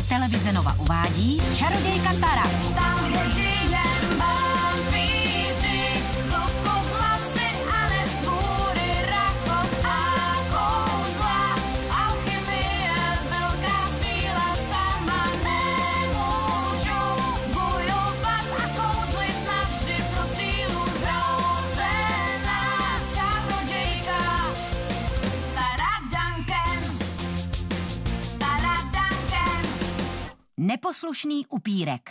Televize Nova uvádí Čarodějka Tara. Tam, kde žijem vampíři, klopodlaci a nestvůry, rakot a kouzla, alchymie, velká síla, sama nemůžu bojovat a kouzlit navždy pro sílu zrozená čarodějka. Tara Duncan. Tara Duncan. Neposlušný upírek.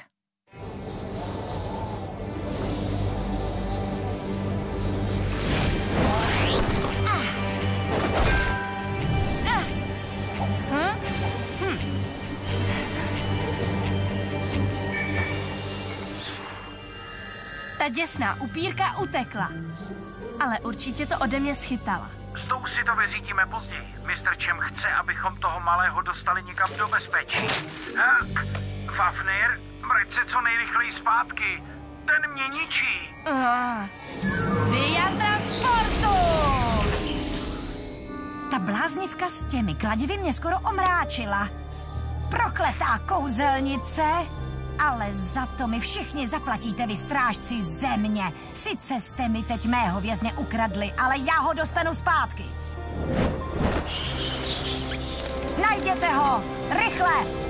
Ta děsná upírka utekla. Ale určitě to ode mě schytala. S tou si to vyřídíme později. Mistr Čem chce, abychom toho malého dostali někam do bezpečí. Fafnir, vrať se co nejrychleji zpátky. Ten mě ničí. Via Transportus! Ta bláznivka s těmi kladivy mě skoro omráčila. Prokletá kouzelnice! Ale za to mi všichni zaplatíte, vy strážci země. Sice jste mi teď mého vězně ukradli, ale já ho dostanu zpátky. Najděte ho! Rychle!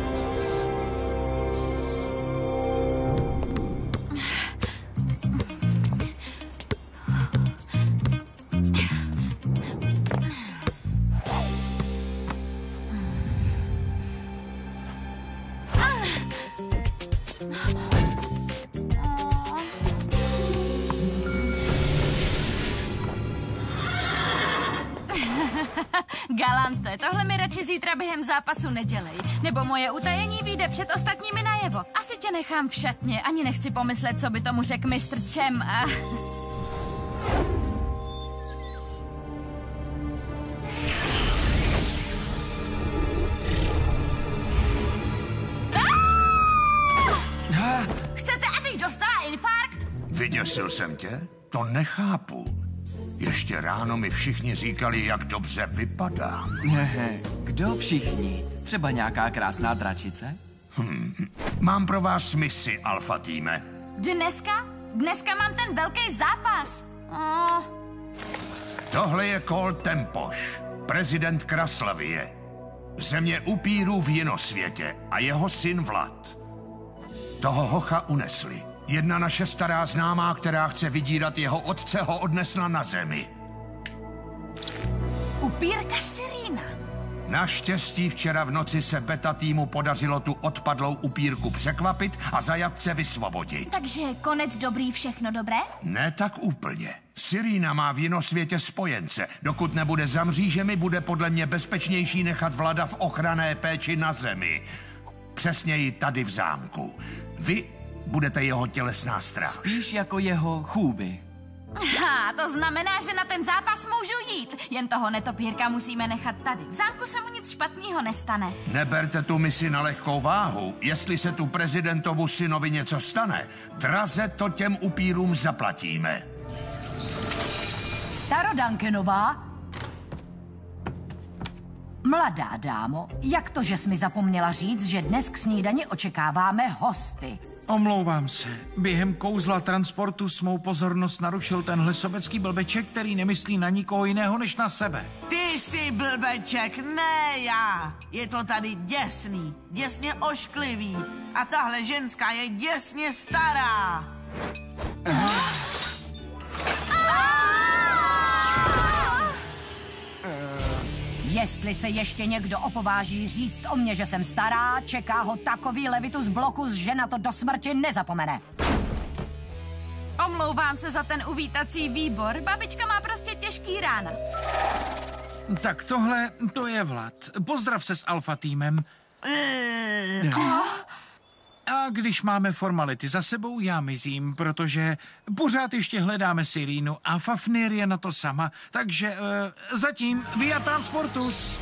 Galante, tohle mi radši zítra během zápasu nedělej, nebo moje utajení vyjde před ostatními najevo. Asi tě nechám v šatně, ani nechci pomyslet, co by tomu řekl mistr Čem a... Chcete, abych dostala infarkt? Vyděsil jsem tě? To nechápu. Ještě ráno mi všichni říkali, jak dobře vypadám. Kdo všichni? Třeba nějaká krásná dračice? Mám pro vás misi, Alfa týme. Dneska? Dneska mám ten velký zápas. Tohle je Kol Tempoš, prezident Kraslavie. Země upírů v jinosvětě a jeho syn Vlad. Toho hocha unesli. Jedna naše stará známá, která chce vydírat jeho otce, ho odnesla na zemi. Upírka Sirína. Naštěstí včera v noci se beta týmu podařilo tu odpadlou upírku překvapit a zajatce vysvobodit. Takže konec dobrý, všechno dobré? Ne tak úplně. Sirína má v jinosvětě spojence. Dokud nebude za mřížemi, bude podle mě bezpečnější nechat Vlada v ochranné péči na zemi. Přesněji tady v zámku. Vy budete jeho tělesná stráž. Spíš jako jeho chůby. To znamená, že na ten zápas můžu jít. Jen toho netopírka musíme nechat tady. V zámku se mu nic špatného nestane. Neberte tu misi na lehkou váhu. Jestli se tu prezidentovu synovi něco stane, draze to těm upírům zaplatíme. Taro Duncanová? Mladá dámo, jak to, že jsi mi zapomněla říct, že dnes k snídani očekáváme hosty? Omlouvám se. Během kouzla transportu s mou pozornost narušil tenhle sobecký blbeček, který nemyslí na nikoho jiného než na sebe. Ty jsi blbeček, ne já. Je to tady děsný, děsně ošklivý. A tahle ženská je děsně stará. Jestli se ještě někdo opováží říct o mně, že jsem stará, čeká ho takový levitus blokus, že na to do smrti nezapomene. Omlouvám se za ten uvítací výbor. Babička má prostě těžký rána. Tak tohle, to je Vlad. Pozdrav se s Alfa týmem. A když máme formality za sebou, já mizím, protože pořád ještě hledáme Sirínu a Fafnir je na to sama. Takže zatím via Transportus.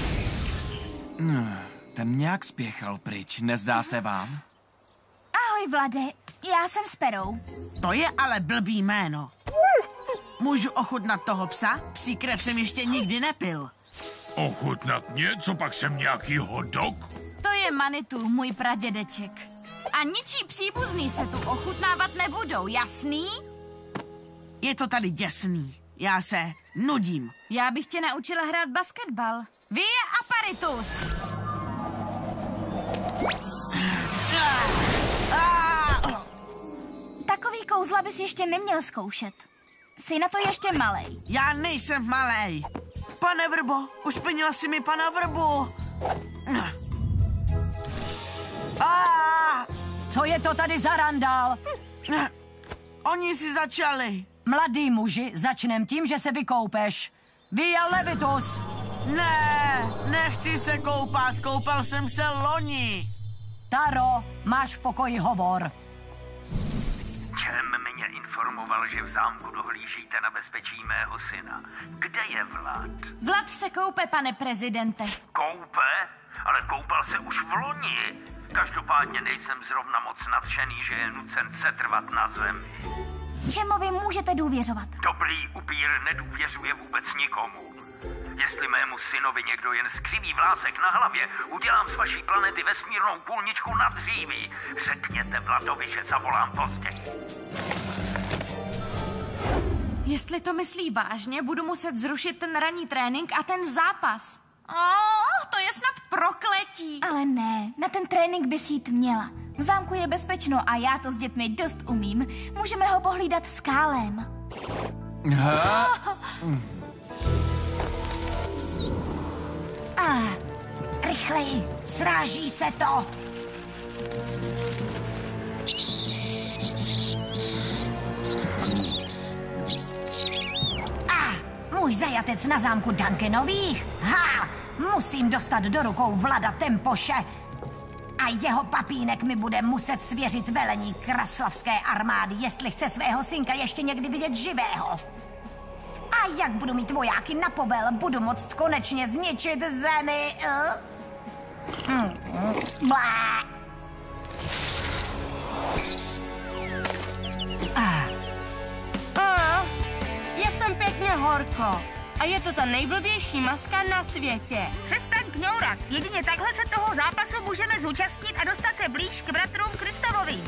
Ten nějak spěchal pryč, nezdá se vám? Ahoj, Vlade, já jsem s Perou. To je ale blbý jméno. Můžu ochutnat toho psa? Psí krev jsem ještě nikdy nepil. Ochutnat něco, pak jsem nějaký hot dog? To je Manitou, můj pradědeček. A ničí příbuzný se tu ochutnávat nebudou, jasný? Je to tady děsný. Já se nudím. Já bych tě naučila hrát basketbal. Via apparitus! Takový kouzla bys ještě neměl zkoušet. Jsi na to ještě malej. Já nejsem malej. Pane Vrbo, ušpinila si mi pana Vrbu. Co je to tady za randál? Oni si začali. Mladý muži, začnem tím, že se vykoupeš. Via levitus! Ne, nechci se koupat, koupal jsem se loni. Taro, máš v pokoji hovor. Čem mě informoval, že v zámku dohlížíte na bezpečí mého syna. Kde je Vlad? Vlad se koupe, pane prezidente. Koupe? Ale koupal se už v loni. Každopádně nejsem zrovna moc nadšený, že je nucen setrvat na zemi. Čemovi můžete důvěřovat? Dobrý upír nedůvěřuje vůbec nikomu. Jestli mému synovi někdo jen skřiví vlásek na hlavě, udělám z vaší planety vesmírnou kůlničku na dříví. Řekněte Vladovi, že zavolám později. Jestli to myslí vážně, budu muset zrušit ten ranní trénink a ten zápas. To je snad prokletí. Ale ne, na ten trénink bys jít měla. V zámku je bezpečno a já to s dětmi dost umím. Můžeme ho pohlídat s Kálem. Rychleji, sráží se to. Můj zajatec na zámku Duncanových. Musím dostat do rukou Vlada Tempoše. A jeho papínek mi bude muset svěřit velení kraslavské armády, jestli chce svého synka ještě někdy vidět živého. A jak budu mít vojáky na povel, budu moct konečně zničit zemi. Blá. Je v tom pěkně horko. A je to ta nejblbější maska na světě. Přestaň kňourat. Jedině takhle se toho zápasu můžeme zúčastnit a dostat se blíž k bratrům Kristovovi.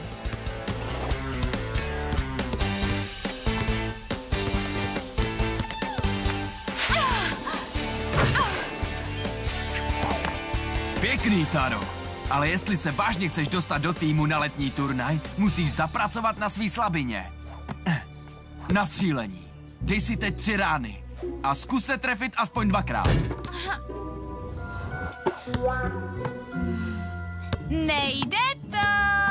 Pěkný, Taro. Ale jestli se vážně chceš dostat do týmu na letní turnaj, musíš zapracovat na svý slabině. Na střílení. Dej si teď 3 rány. A zkus se trefit aspoň 2krát. Nejde to!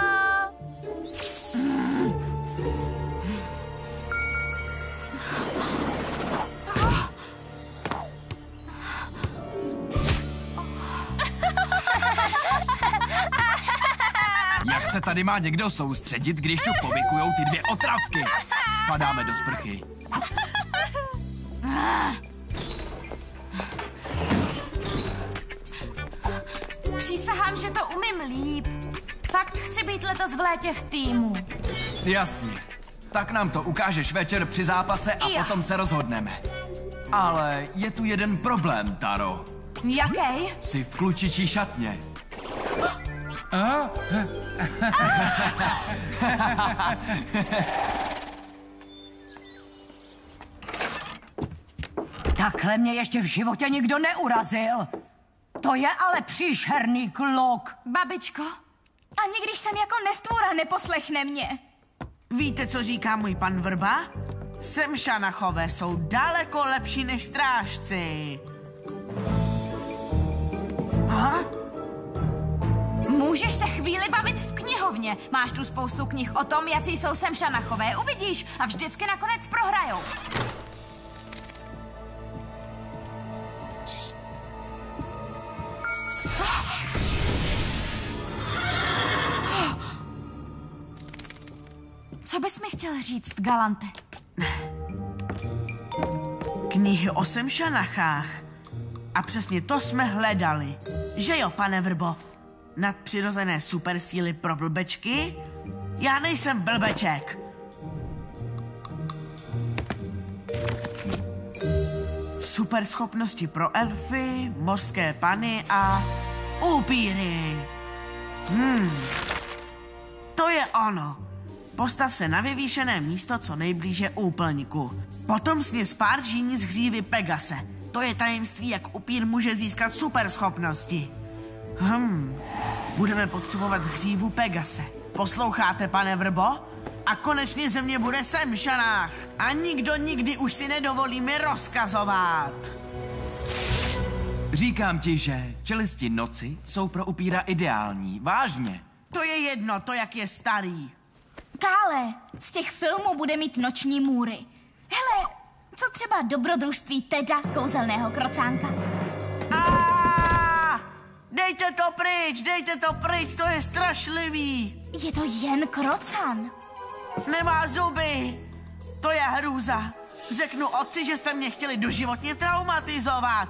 Jak se tady má někdo soustředit, když tu povykujou ty 2 otravky? Padáme do sprchy. Přísahám, že to umím líp. Fakt chci být letos v létě v týmu. Jasně. Tak nám to ukážeš večer při zápase a potom se rozhodneme. Ale je tu jeden problém, Taro. Jaký? Jsi v klučičí šatně. Takhle mě ještě v životě nikdo neurazil. To je ale příšerný kluk. Babičko? Ani když jsem jako nestvůra, neposlechne mě. Víte, co říká můj pan Vrba? Semšanachové jsou daleko lepší než strážci. Můžeš se chvíli bavit v knihovně. Máš tu spoustu knih o tom, jací jsou Semšanachové. Uvidíš a vždycky nakonec prohrajou. Co bys mi chtěl říct, Galante? Knihy o Semšanachách. A přesně to jsme hledali. Že jo, pane Vrbo? Nadpřirozené supersíly pro blbečky? Já nejsem blbeček. Superschopnosti pro elfy, mořské pany a Upíry. To je ono. Postav se na vyvýšené místo co nejblíže úplňku. Potom sněz pár žíní z hřívy Pegase. To je tajemství, jak upír může získat superschopnosti. Budeme potřebovat hřívu Pegase. Posloucháte, pane Vrbo? A konečně země bude semšanách. A nikdo nikdy už si nedovolí mi rozkazovat. Říkám ti, že čelisti noci jsou pro upíra ideální. Vážně. To je jedno, to jak je starý. Kále, z těch filmů bude mít noční můry. Hele, co třeba dobrodružství Teda, kouzelného krocánka? Dejte to pryč, to je strašlivý. Je to jen krocan. Nemá zuby. To je hrůza. Řeknu otci, že jste mě chtěli doživotně traumatizovat.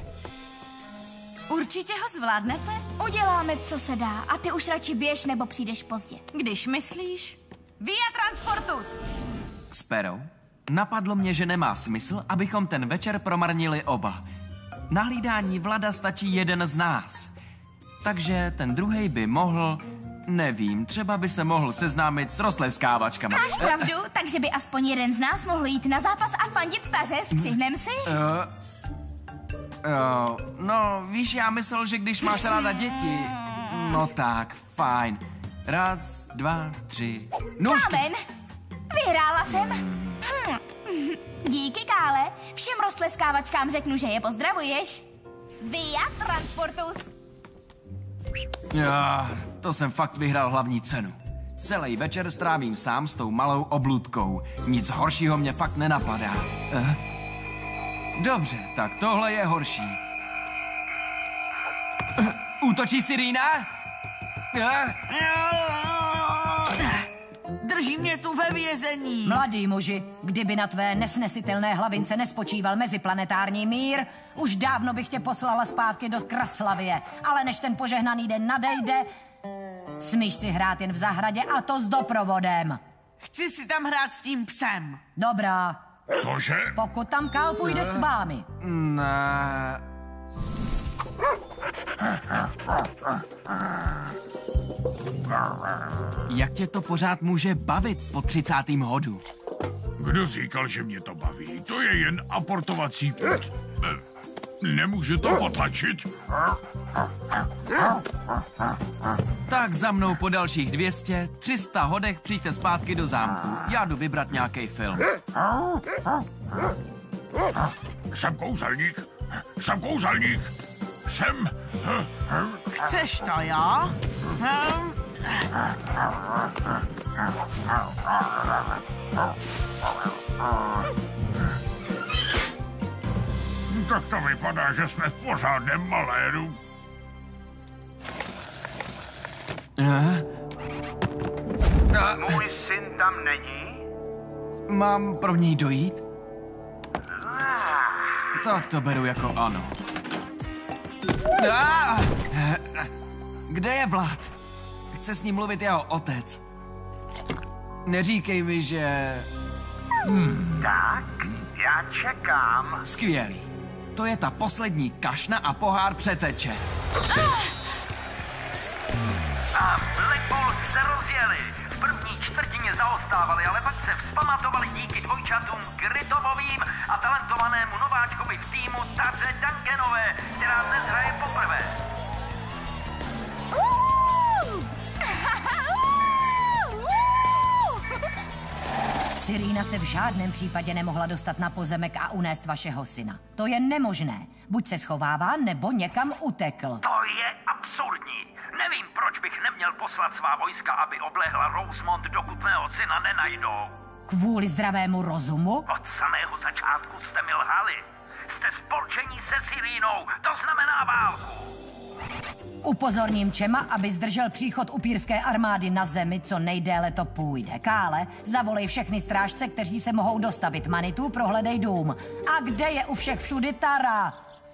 Určitě ho zvládnete? Uděláme, co se dá. A ty už radši běž, nebo přijdeš pozdě. Když myslíš. Via Transportus! Sparrow, napadlo mě, že nemá smysl, abychom ten večer promarnili oba. Na hlídání Vlada stačí jeden z nás. Takže ten druhej by mohl... Nevím, třeba by se mohl seznámit s roztleskávačkama. Máš pravdu, takže by aspoň jeden z nás mohl jít na zápas a fandit Taře. Střihnem si? No, víš, já myslel, že když máš ráda děti... No tak, fajn. 1, 2, 3... Nůžky! Kámen! Vyhrála jsem. Díky, Kále. Všem roztleskávačkám řeknu, že je pozdravuješ. Via Transportus. To jsem fakt vyhrál hlavní cenu. Celý večer strávím sám s tou malou obludkou. Nic horšího mě fakt nenapadá. Dobře, tak tohle je horší. Útočí Sirena? Drží mě tu ve vězení. Mladý muži, kdyby na tvé nesnesitelné hlavince nespočíval meziplanetární mír, už dávno bych tě poslala zpátky do Kraslavie. Ale než ten požehnaný den nadejde, smíš si hrát jen v zahradě a to s doprovodem. Chci si tam hrát s tím psem. Dobrá. Cože? Pokud tam Kál půjde s vámi. Ne. Jak tě to pořád může bavit po 30. hodu? Kdo říkal, že mě to baví? To je jen aportovací put. Nemůžu to potlačit? Tak za mnou po dalších 200, 300 hodech přijďte zpátky do zámku. Já jdu vybrat nějaký film. Jsem kouzelník. Jsem kouzelník. Jsem... Chceš to, jo? Tak to vypadá, že jsme v pořádném maléru. Můj syn tam není? Mám pro něj dojít? Tak to beru jako ano. Kde je Vlad? Chce s ním mluvit jeho otec. Neříkej mi, že... Tak, já čekám. Skvělý. To je ta poslední kašna a pohár přeteče. A Black Bulls se rozjeli. V první čtvrtině zaostávali, ale pak se vzpamatovali díky dvojčatům Gritovovým a talentovanému nováčkovi v týmu Taře Duncanové, která dnes hraje poprvé. Sirena se v žádném případě nemohla dostat na pozemek a unést vašeho syna. To je nemožné. Buď se schovává, nebo někam utekl. To je absurdní. Nevím, proč bych neměl poslat svá vojska, aby oblehla Rosemont, dokud mého syna nenajdou. Kvůli zdravému rozumu? Od samého začátku jste mi lhali. Jste spolčení se Sirenou, to znamená válku. Upozorním Čema, aby zdržel příchod upírské armády na zemi, co nejdéle to půjde. Kále, zavolej všechny strážce, kteří se mohou dostavit. Manitu, prohledej dům. A kde je u všech všudy Tara?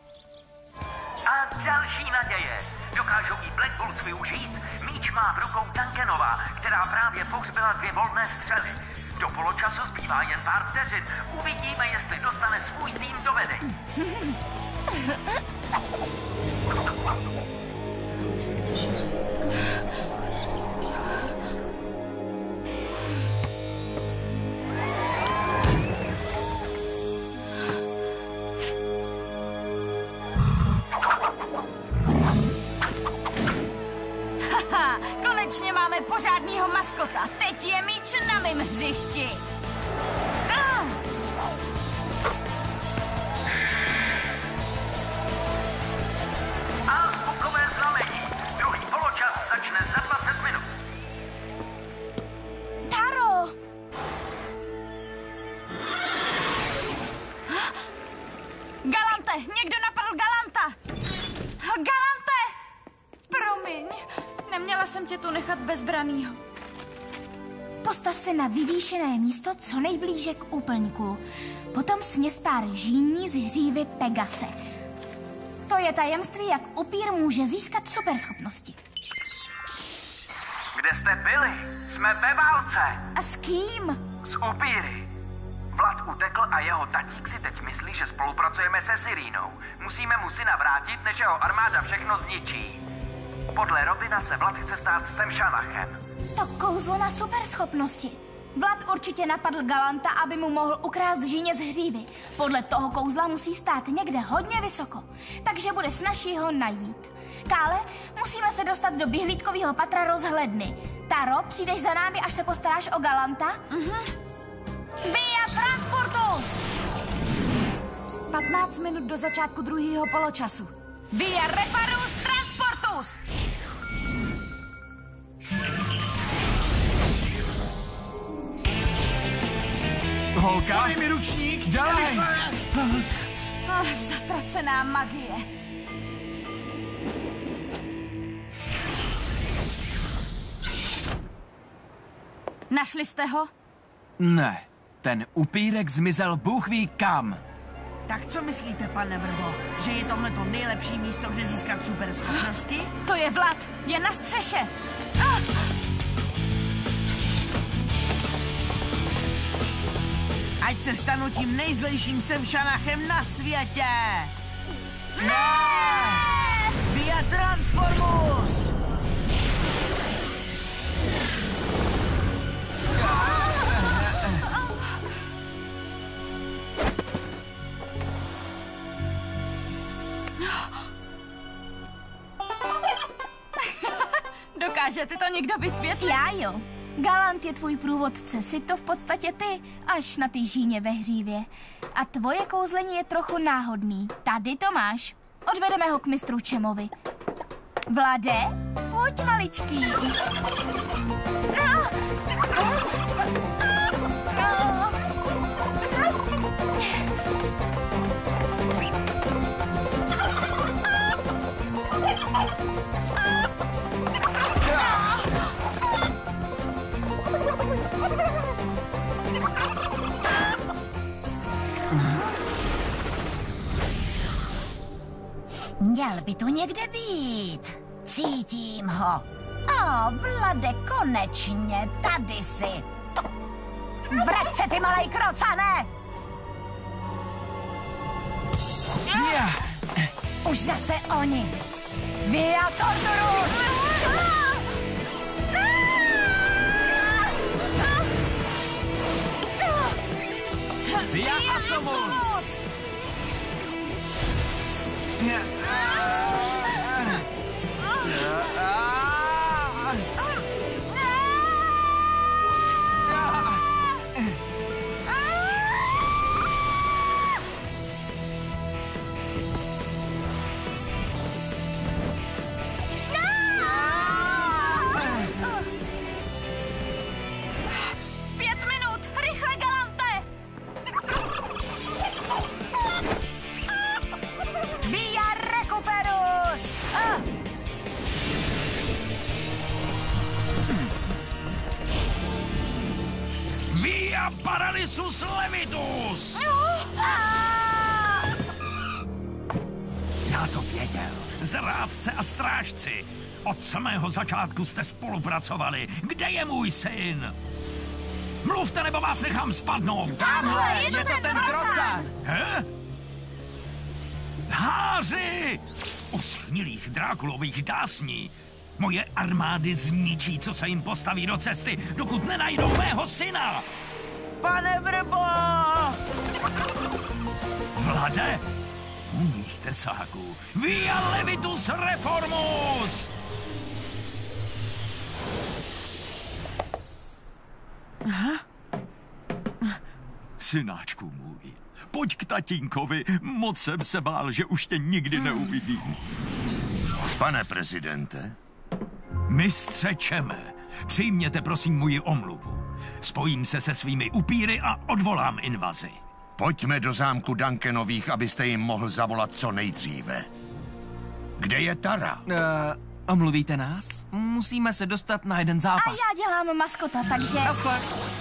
A další naděje. Dokážou jí Black Bulls využít? Míč má v rukou Duncanová, která právě pohřbila 2 volné střely. Do poločasu zbývá jen pár vteřin. Uvidíme, jestli dostane svůj tým do vedení. Ha, konečně máme pořádnýho maskota. Teď je míč na mém hřišti. A zvukové znamení. Druhý poločas začne za 20 minut. Taro! Galante, někdo napadl Galanta. Galante! Promiň, neměla jsem tě tu nechat bezbranýho. Postav se na vyvýšené místo co nejblíže k úplníku. Potom sněz pár žíní z hřívy Pegase. To je tajemství, jak upír může získat superschopnosti. Kde jste byli? Jsme ve válce. A s kým? S upíry. Vlad utekl a jeho tatík si teď myslí, že spolupracujeme se Sirínou. Musíme mu syna vrátit, než jeho armáda všechno zničí. Podle Robina se Vlad chce stát Semšanachem. To kouzlo na superschopnosti. Vlad určitě napadl Galanta, aby mu mohl ukrást žíně z hřívy. Podle toho kouzla musí stát někde hodně vysoko, takže bude snazší ho najít. Kále, musíme se dostat do vyhlídkového patra rozhledny. Taro, přijdeš za námi, až se postaráš o Galanta? Via Transportus! 15 minut do začátku druhého poločasu. Via Reparus Transportus! Holka? Podej mi ručník! Dělej! Zatracená magie. Našli jste ho? Ne, ten upírek zmizel bůh ví kam. Tak co myslíte, pane Vrbo? Že je tohle to nejlepší místo, kde získat superschopnosti? To je Vlad, je na střeše. Ať se stanu tím nejzlejším Semšanachem na světě! Ne! Via Transformus! Dokážete to někdo vysvětlit? Já jo. Galant je tvůj průvodce, jsi to v podstatě ty, až na ty žíně ve hřívě. A tvoje kouzlení je trochu náhodný. Tady to máš. Odvedeme ho k mistru Čemovi. Vlade, pojď maličký. Měl by tu někde být. Cítím ho. O, Vlade, konečně, tady jsi. Vrať se, ty malej krocane! Už zase oni. Via Torturus! Via Asomus! Paralysus levitus! Já to věděl. Zrádce a strážci. Od samého začátku jste spolupracovali. Kde je můj syn? Mluvte, nebo vás nechám spadnout. Tamhle, je to ten krocan. Háři! Uschnilých Drákulových dásní. Moje armády zničí, co se jim postaví do cesty, dokud nenajdou mého syna. Pane Vrbo! Vlade, u mých tesáků. Via levitus reformus! Synáčku můj, pojď k tatínkovi, moc jsem se bál, že už tě nikdy neuvidím. Pane prezidente? Mistře Čeme, přijměte prosím moji omluvu. Spojím se svými upíry a odvolám invazi. Pojďme do zámku Duncanových, abyste jim mohl zavolat co nejdříve. Kde je Tara? Omluvíte nás? Musíme se dostat na jeden zápas. A já dělám maskota, takže... Naschle.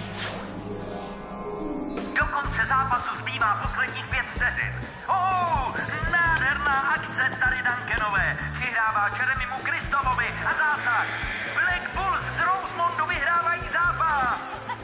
Do konce zápasu zbývá posledních 5 vteřin. Nádherná akce Tary Duncanové. Přihrává Jeremymu Kristovovi a zásah. Black Bulls z Rosemondu vyhrávají zápas.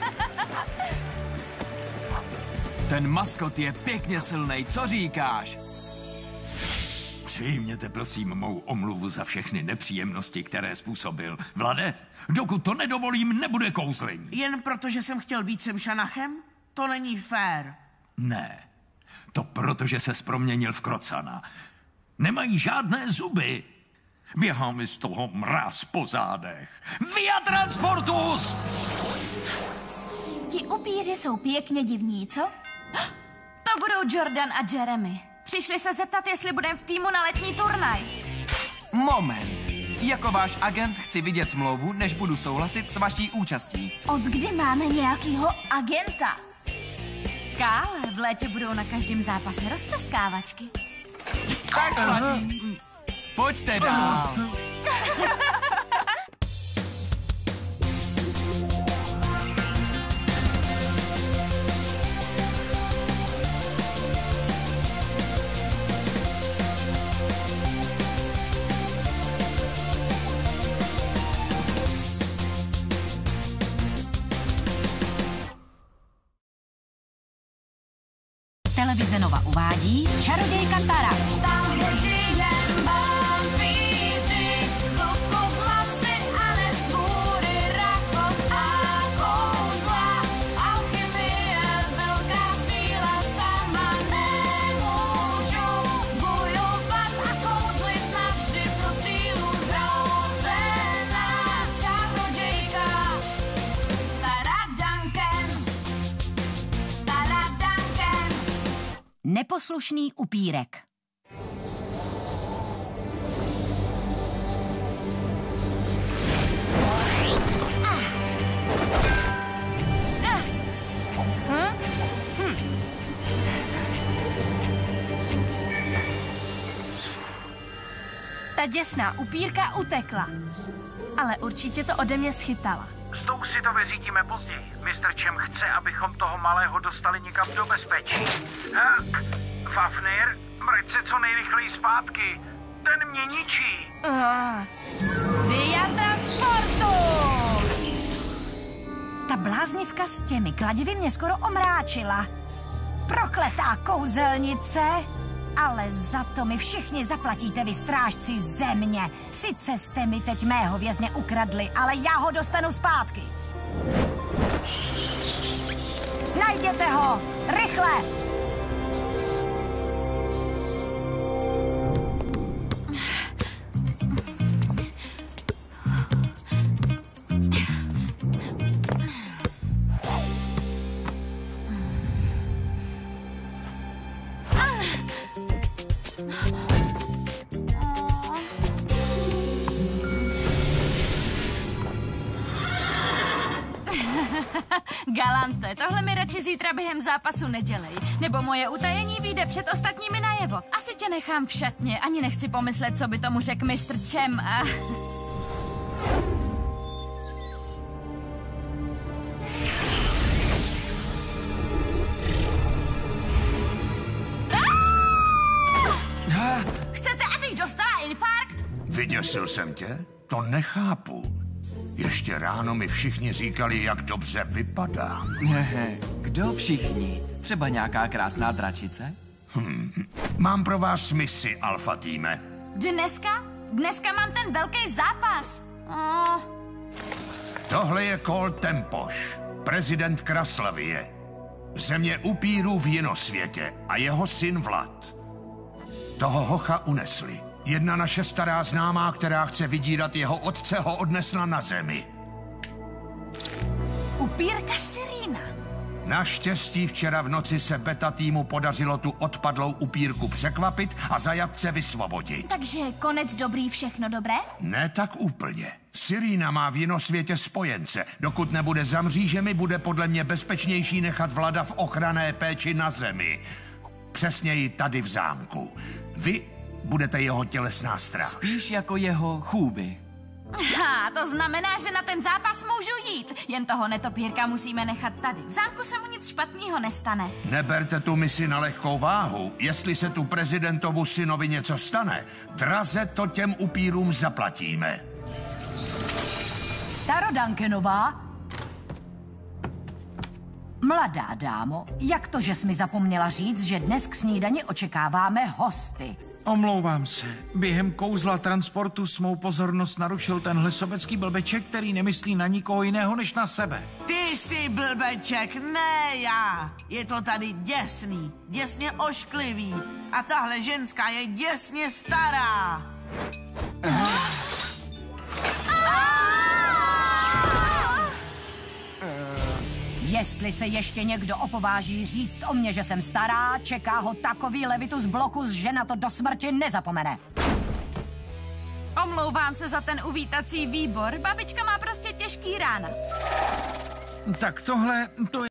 Ten maskot je pěkně silnej, co říkáš? Přijměte prosím mou omluvu za všechny nepříjemnosti, které způsobil. Vlade, dokud to nedovolím, nebude kouzlení. Jen proto, že jsem chtěl být sem Shanachem? To není fér. Ne, to proto, že se proměnil v krocana. Nemají žádné zuby. Běhá mi z toho mráz po zádech. Via Transportus! Ti upíři jsou pěkně divní, co? To budou Jordan a Jeremy. Přišli se zeptat, jestli budeme v týmu na letní turnaj. Moment. Jako váš agent chci vidět smlouvu, než budu souhlasit s vaší účastí. Od kdy máme nějakýho agenta? Kále, v létě budou na každém zápase rozteskávačky. Tak platí. Pojďte dál. Televize Nova uvádí Čarodějka Tara. Tam, kde žijem, vampíři, klopodlaci a nestvůry, rakot a kouzla, alchymie, velká síla, sama nemůžu bojovat a kouzlit navždy pro sílu, zrozená čarodějka. Tara Duncan. Tara Duncan. Neposlušný upírek. Ta děsná upírka utekla. Ale určitě to ode mě schytala. S tou si to vyřídíme později. Mr. Čem chce, abychom toho malého dostali někam do bezpečí. Fafnir, vrať se co nejrychleji zpátky. Ten mě ničí. Via Transportus! Ta bláznivka s těmi kladivy mě skoro omráčila. Prokletá kouzelnice! Ale za to mi všichni zaplatíte, vy strážci země. Sice jste mi teď mého vězně ukradli, ale já ho dostanu zpátky. Najděte ho! Rychle! Galante, tohle mi radši zítra během zápasu nedělej, nebo moje utajení vyjde před ostatními najevo. Asi tě nechám v šatně, ani nechci pomyslet, co by tomu řekl Mr. Čem a... Chcete, abych dostala infarkt? Vyděsil jsem tě? To nechápu. Ještě ráno mi všichni říkali, jak dobře vypadám. Kdo všichni? Třeba nějaká krásná dračice? Mám pro vás misi, Alfa týme. Dneska? Dneska mám ten velký zápas. Tohle je Kol Tempoš, prezident Kraslavie. Země upírů v Jinosvětě a jeho syn Vlad. Toho hocha unesli. Jedna naše stará známá, která chce vydírat jeho otce, ho odnesla na zemi. Upírka Sirína. Naštěstí včera v noci se beta týmu podařilo tu odpadlou upírku překvapit a zajatce vysvobodit. Takže konec dobrý, všechno dobré? Ne tak úplně. Serena má v jinosvětě spojence. Dokud nebude za mřížemi, bude podle mě bezpečnější nechat Vlada v ochranné péči na zemi. Přesněji tady v zámku. Vy budete jeho tělesná stráž. Spíš jako jeho chůvy. To znamená, že na ten zápas můžu jít. Jen toho netopírka musíme nechat tady. V zámku se mu nic špatného nestane. Neberte tu misi na lehkou váhu. Jestli se tu prezidentovu synovi něco stane, draze to těm upírům zaplatíme. Taro Duncanová? Mladá dámo, jak to, že jsi mi zapomněla říct, že dnes k snídani očekáváme hosty? Omlouvám se. Během kouzla transportu s mou pozornost narušil tenhle sobecký blbeček, který nemyslí na nikoho jiného než na sebe. Ty jsi blbeček, ne já. Je to tady děsný, děsně ošklivý. A tahle ženská je děsně stará. Jestli se ještě někdo opováží říct o mně, že jsem stará, čeká ho takový levitus blokus, že na to do smrti nezapomene. Omlouvám se za ten uvítací výbor. Babička má prostě těžký rána. Tak tohle, to